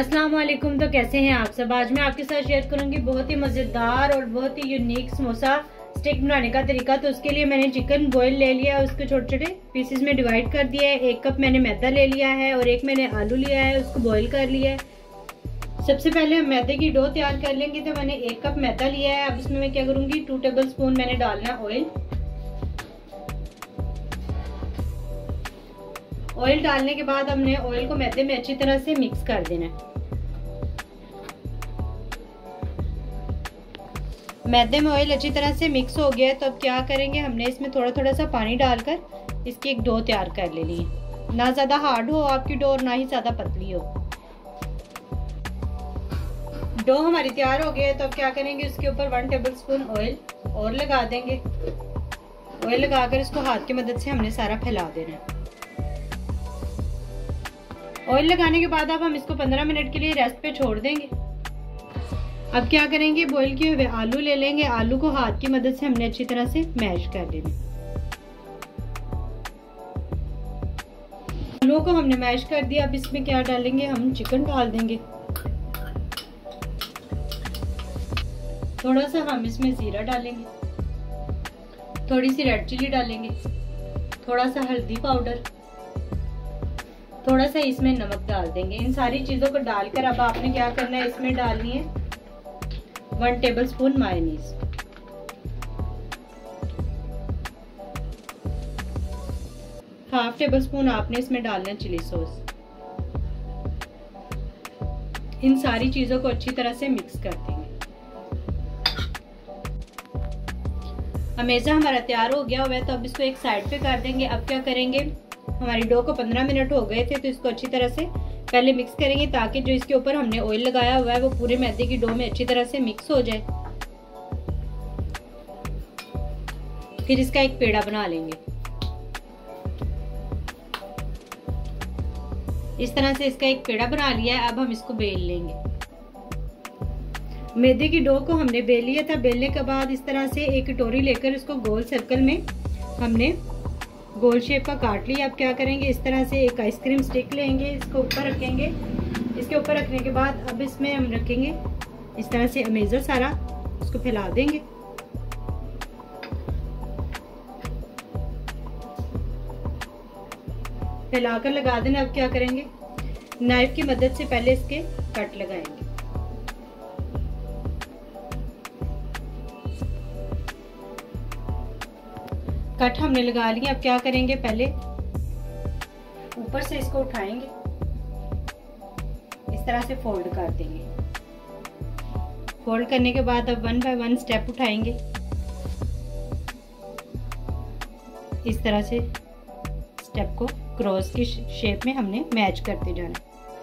अस्सलाम वालेकुम। तो कैसे हैं आप सब। आज मैं आपके साथ शेयर करूंगी बहुत ही मज़ेदार और बहुत ही यूनिक समोसा स्टिक बनाने का तरीका। तो उसके लिए मैंने चिकन बॉईल ले लिया है, उसको छोटे छोटे पीसेस में डिवाइड कर दिया है। 1 कप मैंने मैदा ले लिया है और 1 मैंने आलू लिया है, उसको बॉईल कर लिया है। सबसे पहले हम मैदे की डो तैयार कर लेंगे। तो मैंने 1 कप मैदा लिया है। अब इसमें मैं क्या करूंगी, 2 टेबल स्पून मैंने डालना है ऑयल। ऑयल डालने के बाद हमने ऑयल को मैदे में अच्छी तरह से मिक्स कर देना है। मैदे में ऑयल अच्छी तरह से मिक्स हो गया है। तो अब क्या करेंगे, हमने इसमें थोड़ा थोड़ा सा पानी डालकर इसकी एक डो तैयार कर लेनी है। ना ज़्यादा हार्ड हो आपकी डो और ना ही ज़्यादा पतली हो। डो हमारी तैयार हो गई है। तो अब क्या करेंगे, उसके ऊपर 1 टेबल स्पून ऑयल और लगा देंगे। ऑयल लगाकर इसको हाथ की मदद से हमने सारा फैला देना है। ऑयल लगाने के बाद अब हम इसको 15 मिनट के लिए रेस्ट पे छोड़ देंगे। अब क्या करेंगे, बॉईल किए हुए आलू ले लेंगे। आलू को हाथ की मदद से हमने अच्छी तरह से मैश कर लेना। आलू को हमने मैश कर दिया। अब इसमें क्या डालेंगे, हम चिकन डाल देंगे। थोड़ा सा हम इसमें जीरा डालेंगे, थोड़ी सी रेड चिली डालेंगे, थोड़ा सा हल्दी पाउडर, थोड़ा सा इसमें नमक डाल देंगे। इन सारी चीजों को डालकर अब आपने क्या करना है, इसमें डालनी है 1 tablespoon mayonnaise, 1/2 tablespoon आपने इसमें डालना है चिली सॉस। इन सारी चीजों को अच्छी तरह से मिक्स कर देंगे। अमेज़ा हमारा तैयार हो गया हुआ है। तो अब इसको एक साइड पे कर देंगे। अब क्या करेंगे, हमारी डो को 15 मिनट हो गए थे। तो इसको अच्छी तरह से पहले मिक्स करेंगे ताकि जो इसके ऊपर हमने ऑयल लगाया हुआ है वो पूरे मैदे की डो में अच्छी तरह से मिक्स हो जाए। फिर इसका एक पेड़ा बना लेंगे। इस तरह से इसका एक पेड़ा बना लिया है। अब हम इसको बेल लेंगे। मैदे की डो को हमने बेल लिया था। बेलने के बाद इस तरह से एक कटोरी लेकर इसको गोल सर्कल में हमने गोल शेप का काट लिया। अब क्या करेंगे, इस तरह से एक आइसक्रीम स्टिक लेंगे, इसको ऊपर रखेंगे। इसके ऊपर रखने के बाद अब इसमें हम रखेंगे इस तरह से अमेज़ा सारा, उसको फैला देंगे। फैलाकर लगा देना। अब क्या करेंगे, नाइफ की मदद से पहले इसके कट लगाएंगे। कट हमने लगा लिया। अब क्या करेंगे, पहले ऊपर से इसको उठाएंगे, इस तरह से फोल्ड कर देंगे। फोल्ड करने के बाद अब 1 बाय 1 स्टेप उठाएंगे। इस तरह से स्टेप को क्रॉस की शेप में हमने मैच करते जाना।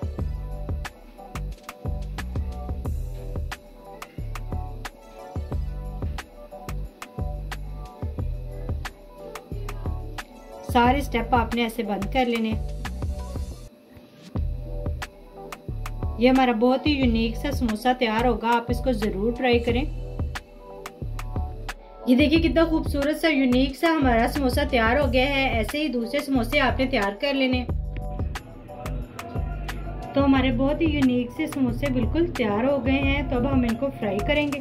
सारे स्टेप आपने ऐसे बंद कर लेने। ये हमारा बहुत ही यूनिक सा समोसा तैयार होगा। आप इसको जरूर ट्राई करें। ये देखिए कितना खूबसूरत सा यूनिक सा हमारा समोसा तैयार हो गया है। ऐसे ही दूसरे समोसे आपने तैयार कर लेने। तो हमारे बहुत ही यूनिक से समोसे बिल्कुल तैयार हो गए हैं। तो अब हम इनको फ्राई करेंगे।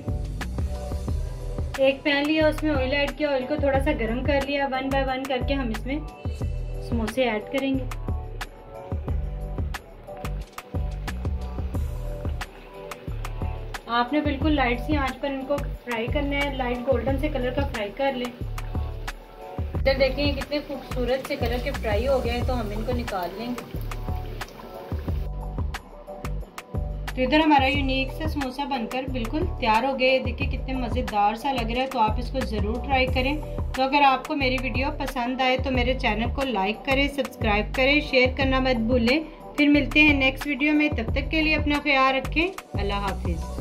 एक पैन लिया, उसमें ऑयल ऐड किया। ऑयल को थोड़ा सा गर्म कर लिया। 1 बाय 1 करके हम इसमें समोसे ऐड करेंगे। आपने बिल्कुल लाइट सी आंच पर इनको फ्राई करना है। लाइट गोल्डन से कलर का फ्राई कर लें। इधर देखिए कितने खूबसूरत से कलर के फ्राई हो गए हैं। तो हम इनको निकाल लेंगे। तो इधर हमारा यूनिक सा समोसा बनकर बिल्कुल तैयार हो गए। देखिए कितने मज़ेदार सा लग रहा है। तो आप इसको ज़रूर ट्राई करें। तो अगर आपको मेरी वीडियो पसंद आए तो मेरे चैनल को लाइक करें, सब्सक्राइब करें, शेयर करना मत भूलें। फिर मिलते हैं नेक्स्ट वीडियो में। तब तक के लिए अपना ख्याल रखें। अल्लाह हाफिज़।